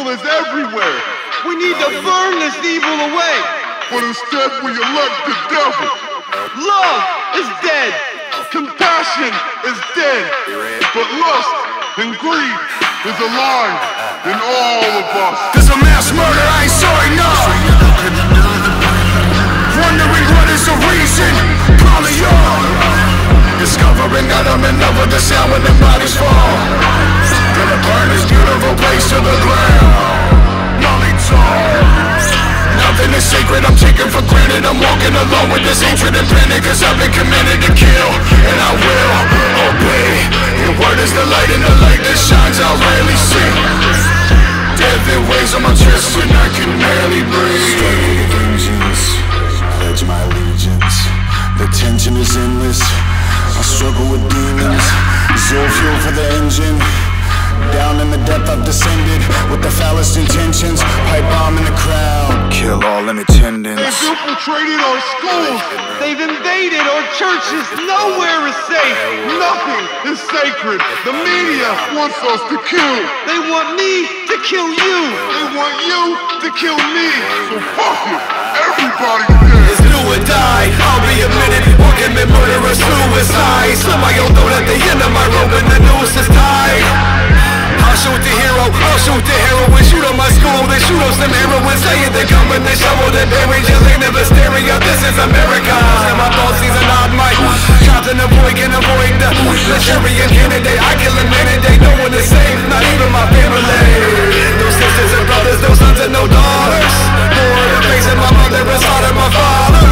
evil is everywhere. We need to burn this evil away. But instead we elect the devil. Love is dead. Compassion is dead. But lust and greed is alive in all of us. There's a mass murder, I ain't sorry, no. Wondering what is the reason. Calling y'all. Discovering that I'm in love with the sound when the bodies fall. Gonna burn this beautiful place to the ground. Molly Tall. Nothing is sacred, I'm taken for granted. I'm walking alone with this hatred and panic, cause I've been committed to kill, and I will obey. Your word is the light, and the light that shines I'll rarely see. Deadly waves on my chest when I can barely breathe. Struggle with vengeance, pledge my allegiance. The tension is endless, I struggle with demons. Zero fuel for the engine. Down in the depth I've descended with the foulest intentions. Pipe bomb in the crowd, kill all in attendance. They've infiltrated our schools. They've invaded our churches. Nowhere is safe. Nothing is sacred. The media wants us to kill. They want me to kill you. They want you to kill me. So fuck it, everybody dead. It's do or die, I'll be a minute. Or commit murder or suicide. Slit my own throat at the end of my rope and the noose is tied. I'll shoot the hero, I'll shoot the heroine. Shoot on my school, they shoot on some heroin. Say it, they come with the shovel, they bury you. They never stereo, this is America. And my thoughts, he's an odd mic. Trapped in a void, can avoid the Nigerian candidate. I kill a man-a-day, no one is safe, not even my family. No sisters and brothers, no sons and no daughters. More the face of my mother is hard of my father.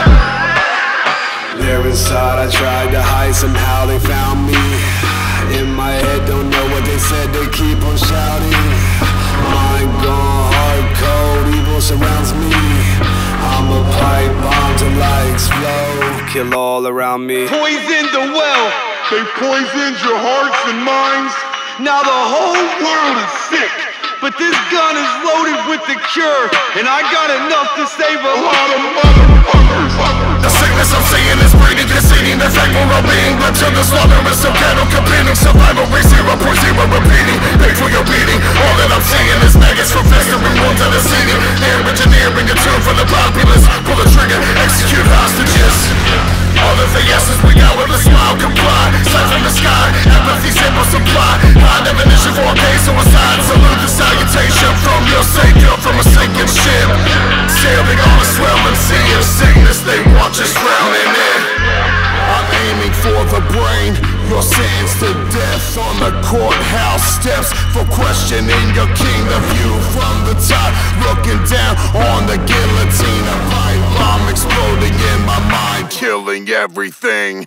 There inside, I tried to hide, somehow they found me. In my head, don't know what they said, they keep on shouting. Mind gone hard, cold, evil surrounds me. I'm a pipe bomb till I explode. Kill all around me. Poison the well. They poisoned your hearts and minds. Now the whole world is sick. But this gun is loaded with the cure, and I got enough to save a lot of motherfuckers. The sickness I'm seeing is breeding, conceding the fact we're all being led to the slaughter of some cattle competing. Survival rate 0.0 repeating. Pay for your beating. All that I'm seeing is maggots from festering wounds to the seeding. They're engineering a tune for the populace. Pull the trigger, execute hostages. All of the yeses we got with a smile comply. Sight from the sky, empathy simple supply. High definition for a case suicide. Salute the salutation from your savior from a sinking ship. Sailing on a swelling sea of sickness they watch us drowning in. I'm aiming for the brain. You're sentenced to death on the courthouse steps for questioning your king. The view from the top, looking down on the guillotine. A pipe bomb exploding in my mind, killing everything.